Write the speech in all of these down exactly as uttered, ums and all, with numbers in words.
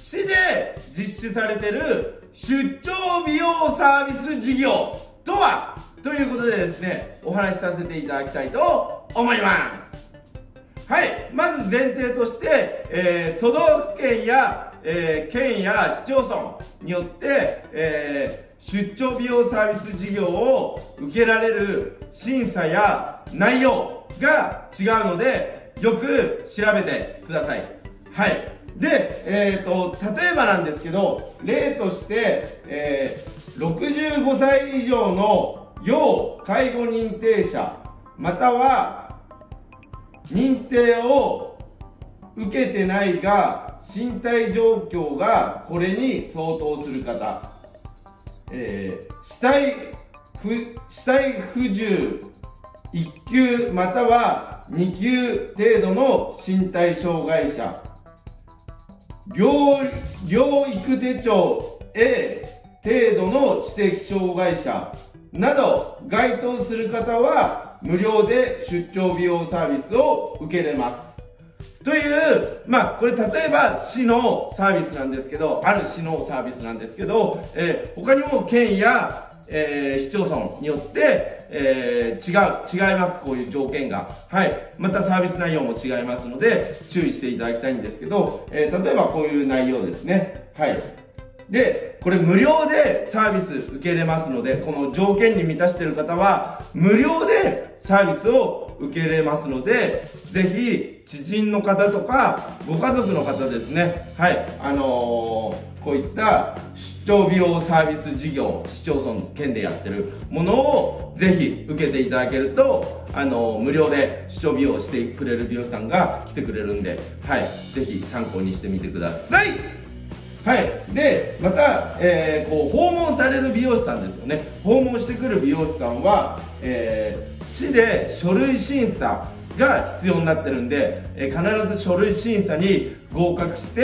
市で実施されている出張美容サービス事業とはということでですね、お話しさせていただきたいと思います。はい、まず前提として、えー、都道府県や、えー、県や市町村によって、えー、出張美容サービス事業を受けられる審査や内容が違うので、よく調べてください。はい。で、えーと、例えばなんですけど、例として、えー、ろくじゅうごさい以上の要介護認定者、または認定を受けてないが身体状況がこれに相当する方、えー、死体不死体不自由いっ級またはに級程度の身体障害者、療育手帳 A 程度の知的障害者など該当する方は無料で出張美容サービスを受けれます。という、まあこれ例えば市のサービスなんですけど、ある市のサービスなんですけど、えー、他にも県や、えー、市町村によって、えー、違う、違います、こういう条件が。はい。またサービス内容も違いますので、注意していただきたいんですけど、えー、例えばこういう内容ですね。はい。で、これ無料でサービス受けれますので、この条件に満たしている方は、無料でサービスを受けれますので、ぜひ、知人の方とか、ご家族の方ですね、はい、あのー、こういった出張美容サービス事業、市町村、県でやってるものを、ぜひ受けていただけると、あのー、無料で出張美容してくれる美容師さんが来てくれるんで、はい、ぜひ参考にしてみてください。はい。で、また、えー、こう、訪問される美容師さんですよね。訪問してくる美容師さんは、えー、市で書類審査が必要になってるんで、えー、必ず書類審査に合格して、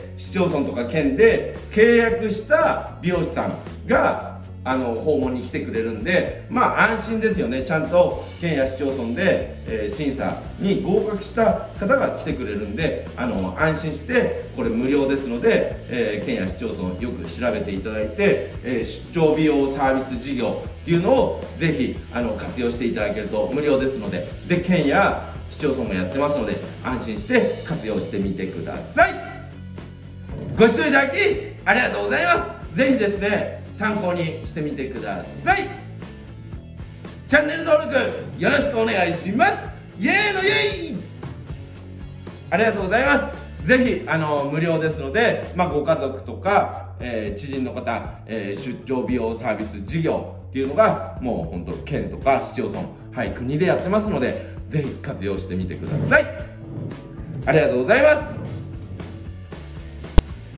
市町村とか県で契約した美容師さんが、あの訪問に来てくれるんで、まあ安心ですよね。ちゃんと県や市町村で、えー、審査に合格した方が来てくれるんで、あの安心してこれ無料ですので、えー、県や市町村よく調べていただいて、えー、出張美容サービス事業っていうのをぜひあの活用していただけると無料ですので、で県や市町村もやってますので安心して活用してみてください。ご視聴いただきありがとうございます。ぜひですね、参考にしてみてください。チャンネル登録よろしくお願いします。イエーイのイエーイ。ありがとうございます。ぜひあの無料ですので、まあ、ご家族とか、えー、知人の方、えー、出張美容サービス事業っていうのがもう本当県とか市町村、はい、国でやってますので、ぜひ活用してみてください。ありがとうございます。